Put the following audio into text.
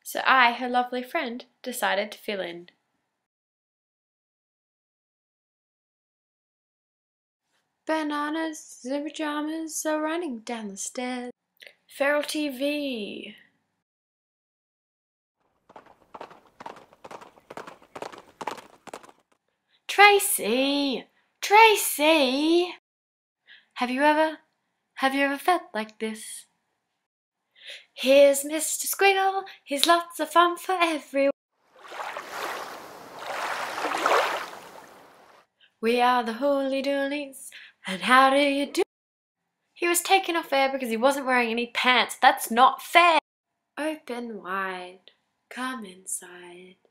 So I, her lovely friend, decided to fill in. Bananas in pajamas are running down the stairs. Feral TV. Tracy! Tracy! Have you ever felt like this? Here's Mr. Squiggle, he's lots of fun for everyone. We are the Holy Doolies, and how do you do? He was taken off air because he wasn't wearing any pants. That's not fair! Open wide, come inside.